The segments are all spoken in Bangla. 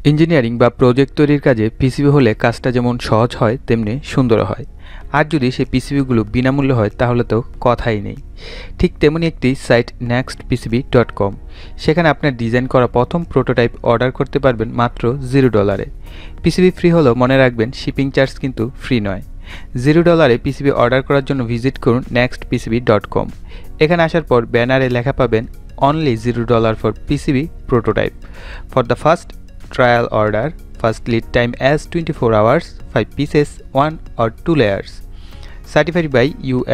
ইঞ্জিনিয়ারিং বা প্রজেক্ট তৈরির কাজে পিসিবি হলে কাজটা যেমন সহজ হয় তেমনি সুন্দর হয়। আর যদি সেই পিসিবিগুলো বিনামূল্যে হয় তাহলে তো কথাই নেই। ঠিক তেমনি একটি সাইট NextPCB.com, সেখানে আপনার ডিজাইন করা প্রথম প্রোটোটাইপ অর্ডার করতে পারবেন মাত্র $0। পিসিবি ফ্রি হলেও মনে রাখবেন শিপিং চার্জ কিন্তু ফ্রি নয়। $0 পিসিবি অর্ডার করার জন্য ভিজিট করুন NextPCB.com। এখানে আসার পর ব্যানারে লেখা পাবেন only $0 for PCB prototype. For the first trial order, first lead time as 24 hours, 5 pieces, 1 or 2 layers. Certified by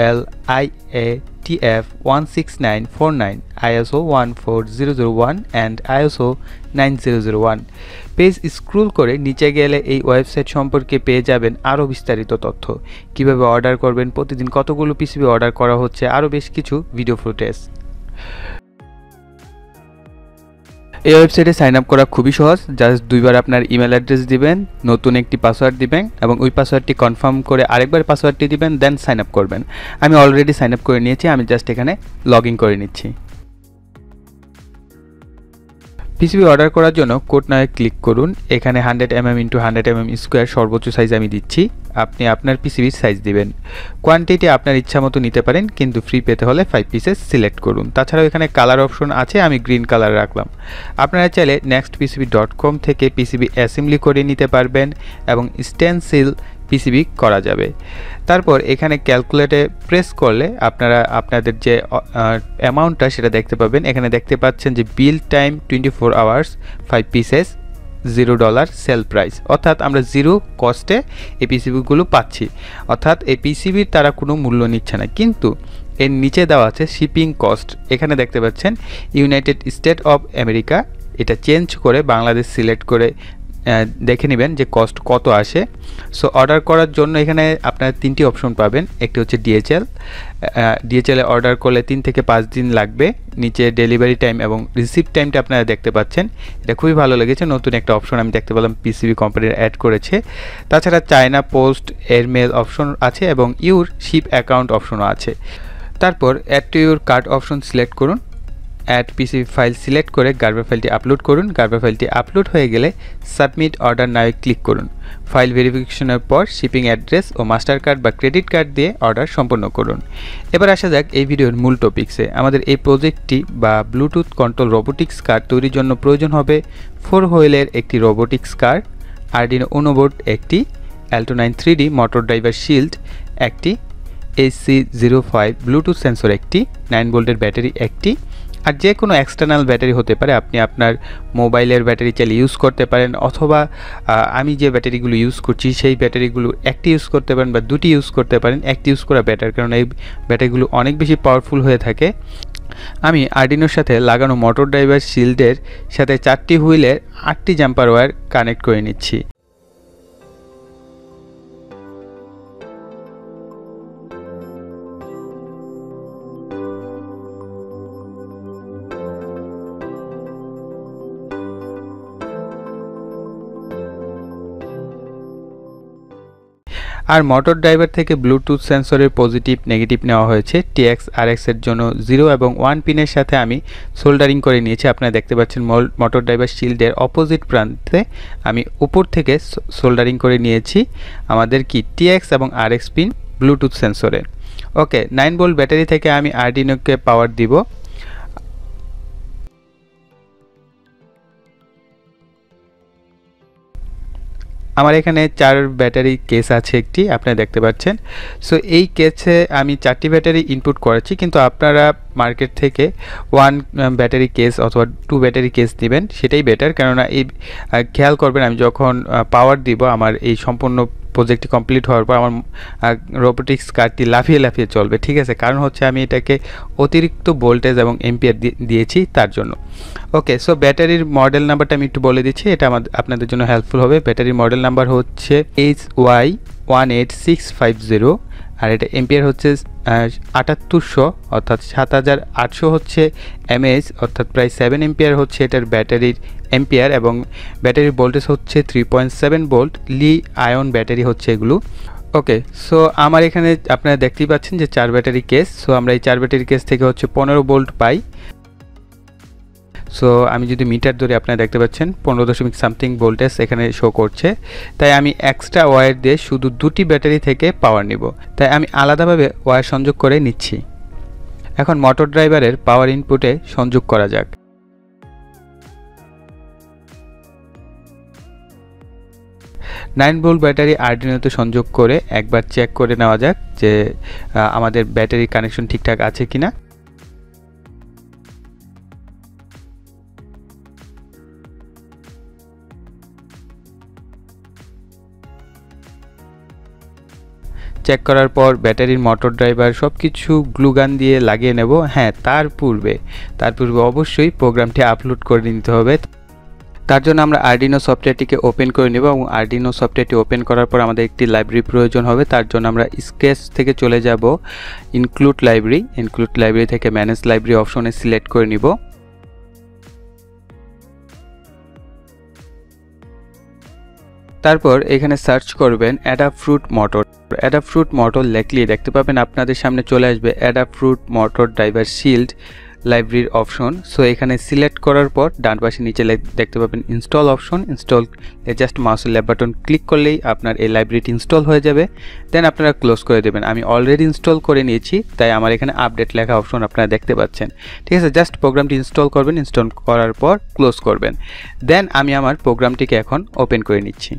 UL&ISO9001, ISO14001 and ISO9001। Page scroll করে নিচে গেলে এই ওয়েবসাইট সম্পর্কে পেয়ে যাবেন আরও বিস্তারিত তথ্য, কিভাবে অর্ডার করবেন, প্রতিদিন কতগুলো পিসিবি অর্ডার করা হচ্ছে, আরও বেশ কিছু ভিডিও ফুটেজ। এই ওয়েবসাইটে সাইন আপ করা খুবই সহজ। জাস্ট দুইবার আপনার ইমেল অ্যাড্রেস দিবেন, নতুন একটি পাসওয়ার্ড দিবেন এবং ওই পাসওয়ার্ডটি কনফার্ম করে আরেকবার পাসওয়ার্ডটি দিবেন, দেন সাইন আপ করবেন। আমি অলরেডি সাইন আপ করে নিয়েছি, আমি জাস্ট এখানে লগ ইন করে নিচ্ছি। পিসিবি অর্ডার করার জন্য কোড নাও ক্লিক করুন। এখানে 100mm x 100mm স্কোয়ার সর্বোচ্চ সাইজ আমি দিচ্ছি। আপনি আপনার পিসিবির সাইজ দিবেন। কোয়ান্টিটি আপনার ইচ্ছা মতো নিতে পারেন, কিন্তু ফ্রি পেতে হলে 5 পিসেস সিলেক্ট করুন। তাছাড়াও এখানে কালার অপশন আছে, আমি গ্রিন কালার রাখলাম। আপনারা চাইলে NextPCB.com থেকে পিসিবি অ্যাসেম্বলি করে নিতে পারবেন এবং স্টেনসিল পিসিবি করা যাবে। তারপর এখানে ক্যালকুলেটে প্রেস করলে আপনারা আপনাদের যে অ্যামাউন্টটা সেটা দেখতে পাবেন। এখানে দেখতে পাচ্ছেন যে bill time 24 hours, 5 pieces, $0 sale price, অর্থাৎ আমরা জিরো কস্টে এই পিসিবিগুলো পাচ্ছি। অর্থাৎ এই পিসিবির তারা কোনো মূল্য নিচ্ছে না, কিন্তু এর নিচে দেওয়া আছে শিপিং কস্ট। এখানে দেখতে পাচ্ছেন ইউনাইটেড স্টেট অফ আমেরিকা, এটা চেঞ্জ করে বাংলাদেশ সিলেক্ট করে দেখে নেবেন যে কস্ট কত আসে। সো অর্ডার করার জন্য এখানে আপনারা 3টি অপশন পাবেন। একটি হচ্ছে ডিএচএলে অর্ডার করলে 3 থেকে 5 দিন লাগবে। নিচে ডেলিভারি টাইম এবং রিসিভ টাইমটা আপনারা দেখতে পাচ্ছেন। এটা খুবই ভালো লেগেছে, নতুন একটা অপশন আমি দেখতে পেলাম পিসিবি কোম্পানির অ্যাড করেছে। তাছাড়া চায়না পোস্ট এয়ারমেল অপশন আছে এবং ইউর শিপ অ্যাকাউন্ট অপশনও আছে। তারপর add to your cart option select করুন। অ্যাড পিসিবি ফাইল সিলেক্ট করে গার্বার ফাইলটি আপলোড করুন। গার্বার ফাইলটি আপলোড হয়ে গেলে সাবমিট অর্ডার নাও ক্লিক করুন। ফাইল ভেরিফিকেশনের পর শিপিং অ্যাড্রেস ও মাস্টার কার্ড বা ক্রেডিট কার্ড দিয়ে অর্ডার সম্পন্ন করুন। এবার আসা যাক এই ভিডিওর মূল টপিকসে। আমাদের এই প্রজেক্টটি বা ব্লুটুথ কন্ট্রোল রোবোটিক্স কার তৈরির জন্য প্রয়োজন হবে 4 হুইলের একটি robotics car, Arduino Uno board একটি, Alto9 3D motor driver shield একটি, AC05 ব্লুটুথ সেন্সর একটি, 9 ভোল্টের ব্যাটারি একটি, আর যে কোনো এক্সটার্নাল ব্যাটারি হতে পারে। আপনি আপনার মোবাইলের ব্যাটারি চাইলে ইউজ করতে পারেন, অথবা আমি যে ব্যাটারিগুলো ইউজ করছি সেই ব্যাটারিগুলো একটি ইউজ করতে পারেন বা দুটি ইউজ করতে পারেন। একটি ইউজ করা বেটার, কারণ এই ব্যাটারিগুলো অনেক বেশি পাওয়ারফুল হয়ে থাকে। আমি আরডিনোর সাথে লাগানো মোটর ড্রাইভার শিল্ডের সাথে 4টি হুইলের 8টি জাম্পার ওয়্যার কানেক্ট করে নিচ্ছি। আর মোটর ড্রাইভার থেকে ব্লুটুথ সেন্সরের পজিটিভ নেগেটিভ নেওয়া হয়েছে। TX RX এর জন্য 0 এবং 1 পিনের সাথে আমি সোল্ডারিং করে নিয়েছি। আপনারা দেখতে পাচ্ছেন মোটর ড্রাইভার শিল্ডের অপোজিট প্রান্তে আমি উপর থেকে সোল্ডারিং করে নিয়েছি আমাদের কি TX এবং RX পিন ব্লুটুথ সেন্সরে। ওকে, 9 ভোল্ট ব্যাটারি থেকে আমি আরডিনোকে পাওয়ার দিব। আমার এখানে 4 ব্যাটারি কেস আছে একটি, আপনারা দেখতে পাচ্ছেন। সো এই কেসে আমি 4টি ব্যাটারি ইনপুট করেছি, কিন্তু আপনারা মার্কেট থেকে 1 ব্যাটারি কেস অথবা 2 ব্যাটারি কেস নেবেন, সেটাই বেটার। কেননা এই খেয়াল করবেন আমি যখন পাওয়ার দিব আমার এই সম্পূর্ণ প্রজেক্টটি কমপ্লিট হওয়ার পর আমার রোবোটিক্স কারটি লাফিয়ে লাফিয়ে চলবে, ঠিক আছে? কারণ হচ্ছে আমি এটাকে অতিরিক্ত ভোল্টেজ এবং এম্পিয়ার দিয়েছি তার জন্য। ওকে, সো ব্যাটারির মডেল নাম্বারটা আমি একটু বলে দিচ্ছি, এটা আপনাদের জন্য হেল্পফুল হবে। ব্যাটারির মডেল নাম্বার হচ্ছে HY18650, আর এটা এম্পিয়ার হচ্ছে 7800 অর্থাৎ 7800 হচ্ছে mAh, অর্থাৎ প্রায় 7 এম্পিয়ার হচ্ছে এটার ব্যাটারির এম্পিয়ার, এবং ব্যাটারির ভোল্টেজ হচ্ছে 3.7 ভোল্ট। লি আয়ন ব্যাটারি হচ্ছে এগুলো। ওকে, সো আমার এখানে আপনারা দেখতেই পাচ্ছেন যে 4 ব্যাটারি কেস। সো আমরা এই 4 ব্যাটারি কেস থেকে হচ্ছে 15 ভোল্ট পাই। সো আমি যদি মিটার ধরে আপনারা দেখতে পাচ্ছেন 15 সামথিং ভোল্টেজ এখানে শো করছে। তাই আমি এক্সট্রা ওয়্যার দিয়ে শুধু দুটি ব্যাটারি থেকে পাওয়ার নিব, তাই আমি আলাদাভাবে ওয়্যার সংযোগ করে নিচ্ছি। এখন মোটর ড্রাইভারের পাওয়ার ইনপুটে সংযোগ করা যাক। 9 ভোল্ট ব্যাটারি আরডুইনোতে সংযোগ করে একবার চেক করে নেওয়া যাক যে আমাদের ব্যাটারি কানেকশন ঠিকঠাক আছে কিনা। চেক করার পর ব্যাটারির মোটর ড্রাইভার সবকিছু গ্লু গান দিয়ে লাগিয়ে নেব। হ্যাঁ, তার পূর্বে অবশ্যই প্রোগ্রামটি আপলোড করে নিতে হবে। তার জন্য আমরা আরডুইনো সফটওয়্যারটিকে ওপেন করে নেব এবং আরডুইনো সফটওয়্যারটি ওপেন করার পর আমাদের একটি লাইব্রেরি প্রয়োজন হবে। তার জন্য আমরা স্কেচ থেকে চলে যাব ইনক্লুড লাইব্রেরি থেকে ম্যানেজ লাইব্রেরি অপশনে সিলেক্ট করে নিব। তারপর এখানে সার্চ করবেন অ্যাডাফ্রুট মোটর লেখলেই দেখতে পাবেন আপনাদের সামনে চলে আসবে অ্যাডাফ্রুট মোটর ড্রাইভার শিল্ড লাইব্রেরির অপশন। সো এখানে সিলেক্ট করার পর ডান পাশে নিচে দেখতে পাবেন ইনস্টল অপশন। ইনস্টল জাস্ট মাউসের লেফট বাটন ক্লিক করলেই আপনার এই লাইব্রেরিটি ইনস্টল হয়ে যাবে। দেন আপনারা ক্লোজ করে দেবেন। আমি অলরেডি ইনস্টল করে নিয়েছি, তাই আমার এখানে আপডেট লেখা অপশন আপনারা দেখতে পাচ্ছেন। ঠিক আছে, জাস্ট প্রোগ্রামটি ইনস্টল করবেন। ইনস্টল করার পর ক্লোজ করবেন। দেন আমি আমার প্রোগ্রামটিকে এখন ওপেন করে নিচ্ছি।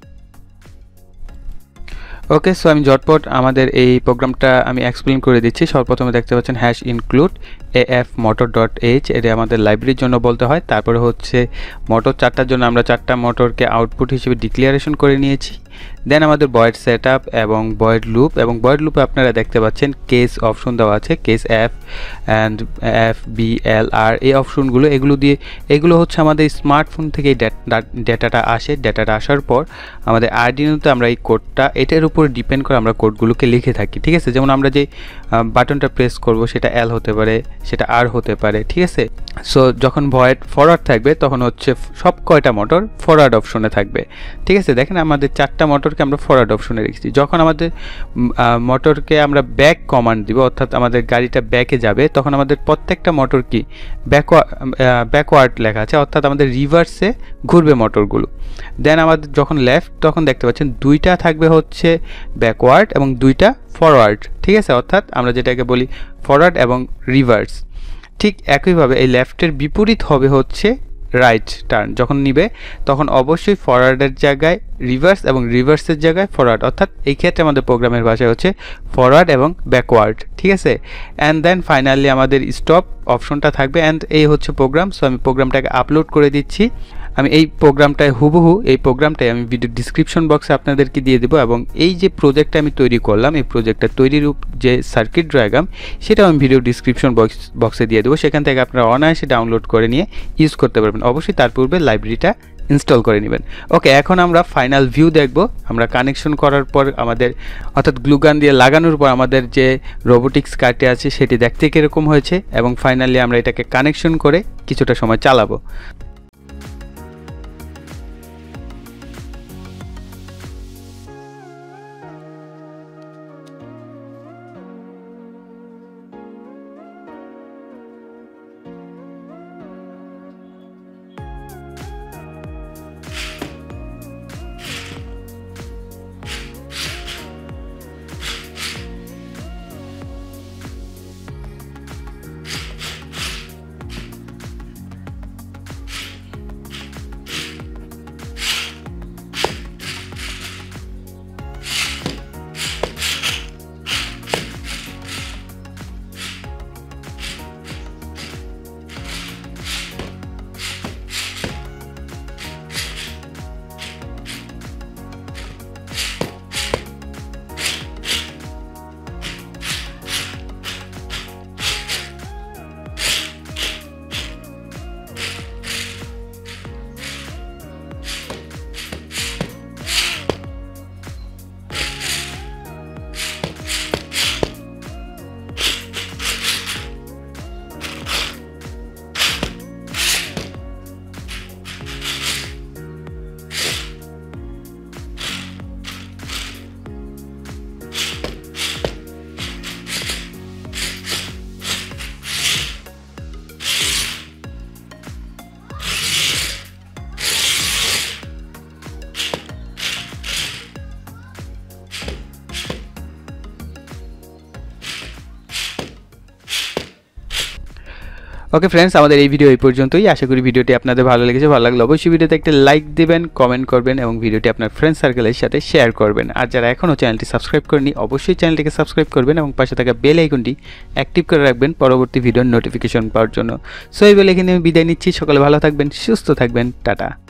ওকে, সো আমি ঝটপট আমাদের এই প্রোগ্রামটা আমি এক্সপ্লেন করে দিচ্ছি। সর্বপ্রথমে দেখতে পাচ্ছেন #include af motor.h, এটা আমাদের লাইব্রেরির জন্য বলতে হয়। তারপরে হচ্ছে মোটর 4টার জন্য আমরা 4টা মোটরকে আউটপুট হিসেবে ডিক্লারেশন করে নিয়েছি। দেন আমাদের বয়েড সেটআপ এবং বয়েড লুপে আপনারা দেখতে পাচ্ছেন কেস অপশন দেওয়া আছে, case F and F B L আর এই অপশনগুলো, এগুলো হচ্ছে আমাদের স্মার্টফোন থেকে ডেটাটা আসে। ডেটাটা আসার পর আমাদের আরডুইনোতে আমরা এই কোডটা এটার উপর ডিপেন্ড করে আমরা কোডগুলোকে লিখে থাকি। ঠিক আছে, যেমন আমরা যে বাটনটা প্রেস করব সেটা এল হতে পারে, সেটা আর হতে পারে। ঠিক আছে, সো যখন ভয়েড ফরওয়ার্ড থাকবে তখন হচ্ছে সব কয়টা মোটর ফরওয়ার্ড অপশনে থাকবে। ঠিক আছে, দেখেন আমাদের 4টা মোটরকে আমরা ফরওয়ার্ড অপশনে রেখেছি। যখন আমাদের মোটরকে আমরা ব্যাক কমান্ড দিব, অর্থাৎ আমাদের গাড়িটা ব্যাকে যাবে, তখন আমাদের প্রত্যেকটা মোটর কি ব্যাকওয়ার্ড লেখা আছে, অর্থাৎ আমাদের রিভার্সে ঘুরবে মোটরগুলো। দেন আমাদের যখন লেফট, তখন দেখতে পাচ্ছেন 2টা থাকবে হচ্ছে ব্যাকওয়ার্ড এবং 2টা ফরওয়ার্ড। ঠিক আছে, অর্থাৎ আমরা যেটাকে বলি ফরওয়ার্ড এবং রিভার্স। ঠিক একইভাবে এই লেফটের বিপরীত হবে হচ্ছে রাইট টার্ন। যখন নিবে তখন অবশ্যই ফরওয়ার্ডের জায়গায় রিভার্স এবং রিভার্সের জায়গায় ফরওয়ার্ড, অর্থাৎ এই ক্ষেত্রে আমাদের প্রোগ্রামের ভাষায় হচ্ছে ফরওয়ার্ড এবং ব্যাকওয়ার্ড। ঠিক আছে, অ্যান্ড দেন ফাইনালি আমাদের স্টপ অপশনটা থাকবে। অ্যান্ড এই হচ্ছে প্রোগ্রাম। সো আমি প্রোগ্রামটাকে আপলোড করে দিচ্ছি। আমি এই প্রোগ্রামটায় হুবহু এই প্রোগ্রামটাই আমি ভিডিও ডিসক্রিপশন বক্সে আপনাদেরকে দিয়ে দেবো, এবং এই যে প্রজেক্টটা আমি তৈরি করলাম, এই প্রজেক্টটা তৈরির যে সার্কিট ডায়াগ্রাম সেটাও আমি ভিডিও ডিসক্রিপশন বক্সে দিয়ে দেবো। সেখান থেকে আপনারা অনায়াসে ডাউনলোড করে নিয়ে ইউজ করতে পারবেন। অবশ্যই তার পূর্বে লাইব্রেরিটা ইনস্টল করে নেবেন। ওকে, এখন আমরা ফাইনাল ভিউ দেখব। আমরা কানেকশন করার পর আমাদের, অর্থাৎ গ্লুগান দিয়ে লাগানোর পর আমাদের যে রোবোটিক্স কারটি আছে সেটি দেখতে কীরকম হয়েছে, এবং ফাইনালি আমরা এটাকে কানেকশন করে কিছুটা সময় চালাবো। ওকে ফ্রেন্ডস, আমাদের এই ভিডিও এই পর্যন্তই। আশা করি ভিডিওটি আপনাদের ভালো লেগেছে। ভালো লাগলে অবশ্যই ভিডিওতে একটা লাইক দিবেন, কমেন্ট করবেন এবং ভিডিওটি আপনার ফ্রেন্ড সার্কেলের সাথে শেয়ার করবেন। আর যারা এখনও চ্যানেলটি সাবস্ক্রাইব করেনি অবশ্যই চ্যানেলটিকে সাবস্ক্রাইব করবেন এবং পাশে থাকা বেল আইকনটি অ্যাক্টিভ করে রাখবেন পরবর্তী ভিডিওর নোটিফিকেশন পাওয়ার জন্য। সো এই বলে এখানে আমি বিদায় নিচ্ছি। সকলে ভালো থাকবেন, সুস্থ থাকবেন, টাটা।